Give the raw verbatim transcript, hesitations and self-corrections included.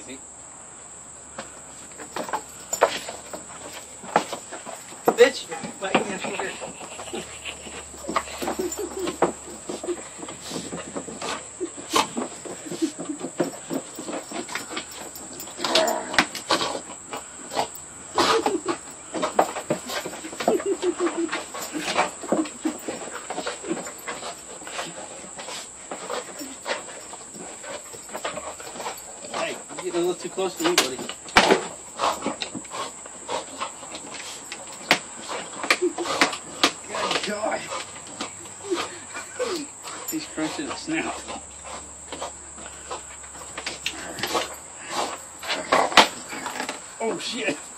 easy. Bitch, biting your finger. Hey, you're getting a little too close to me, buddy. Good God. He's crunching the snout. Oh shit.